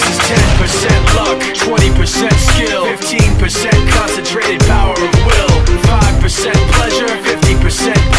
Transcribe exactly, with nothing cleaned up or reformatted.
This is ten percent luck, twenty percent skill, fifteen percent concentrated power of will, five percent pleasure, fifty percent